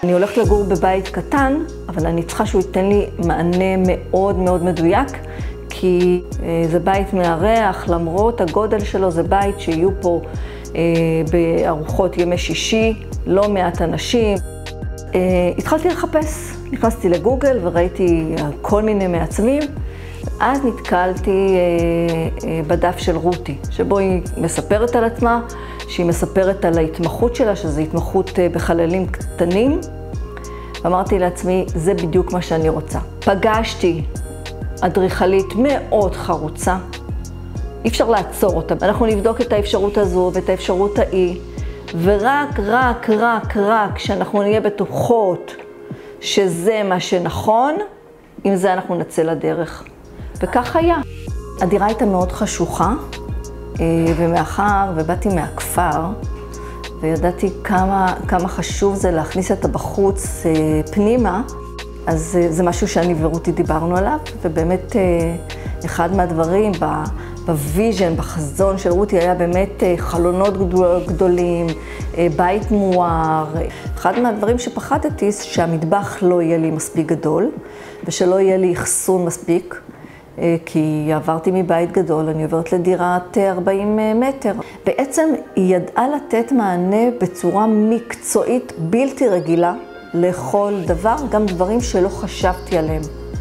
אני הולכת לגור בבית קטן, אבל אני צריכה שהוא ייתן לי מענה מאוד מאוד מדויק, כי זה בית מארח, למרות הגודל שלו, זה בית שיהיו פה בארוחות ימי שישי, לא מעט אנשים. התחלתי לחפש, נכנסתי לגוגל וראיתי כל מיני מעצבים, אז נתקלתי בדף של רותי, שבו היא מספרת על עצמה, שהיא מספרת על ההתמחות שלה, שזו התמחות בחללים קטנים. ואמרתי לעצמי, זה בדיוק מה שאני רוצה. פגשתי אדריכלית מאוד חרוצה, אי אפשר לעצור אותה. אנחנו נבדוק את האפשרות הזו ואת האפשרות ההיא, ורק כשאנחנו נהיה בטוחות שזה מה שנכון, עם זה אנחנו נצא לדרך. וכך היה. הדירה הייתה מאוד חשוכה, ומאחר ובאתי מהכפר, וידעתי כמה חשוב זה להכניס את הבחוץ פנימה, אז זה משהו שאני ורותי דיברנו עליו, ובאמת אחד מהדברים בוויז'ן, בחזון של רותי, היה באמת חלונות גדולים, בית מואר. אחד מהדברים שפחדתי שהמטבח לא יהיה לי מספיק גדול, ושלא יהיה לי אחסון מספיק, כי עברתי מבית גדול, אני עוברת לדירת 40 מטר. בעצם היא ידעה לתת מענה בצורה מקצועית בלתי רגילה לכל דבר, גם דברים שלא חשבתי עליהם.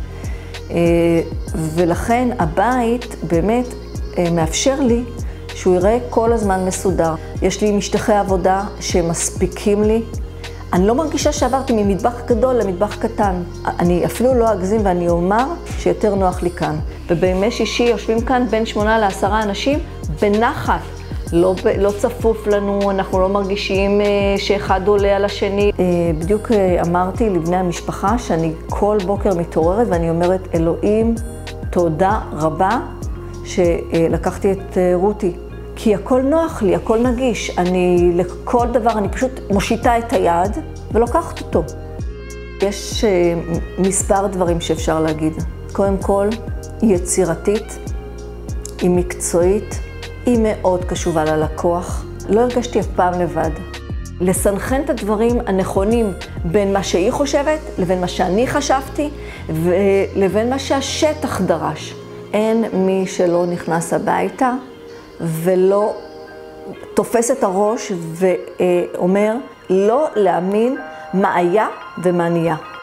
ולכן הבית באמת מאפשר לי שהוא יראה כל הזמן מסודר. יש לי משטחי עבודה שמספיקים לי. אני לא מרגישה שעברתי ממטבח גדול למטבח קטן. אני אפילו לא אגזים ואני אומר שיותר נוח לי כאן. ובימי שישי יושבים כאן בין 8 ל10 אנשים בנחת. לא צפוף לנו, אנחנו לא מרגישים שאחד עולה על השני. בדיוק אמרתי לבני המשפחה שאני כל בוקר מתעוררת ואני אומרת, אלוהים, תודה רבה שלקחתי את רותי. כי הכל נוח לי, הכל נגיש. לכל דבר, אני פשוט מושיטה את היד ולוקחת אותו. יש מספר דברים שאפשר להגיד. קודם כל, היא יצירתית, היא מקצועית, היא מאוד קשובה ללקוח. לא הרגשתי אף פעם לבד. לסנכרן את הדברים הנכונים בין מה שהיא חושבת, לבין מה שאני חשבתי, ולבין מה שהשטח דרש. אין מי שלא נכנס הביתה ולא תופס את הראש ואומר לא להאמין מה היה ומה נהיה.